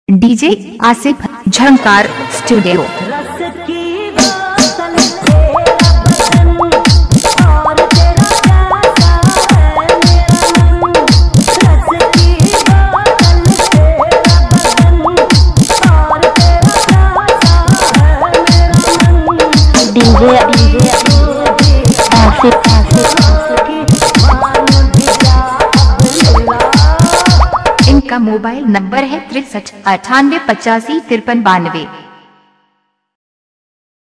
DJ Asif Jhankar studio. इनका mobile number है 63 98 85 53 92।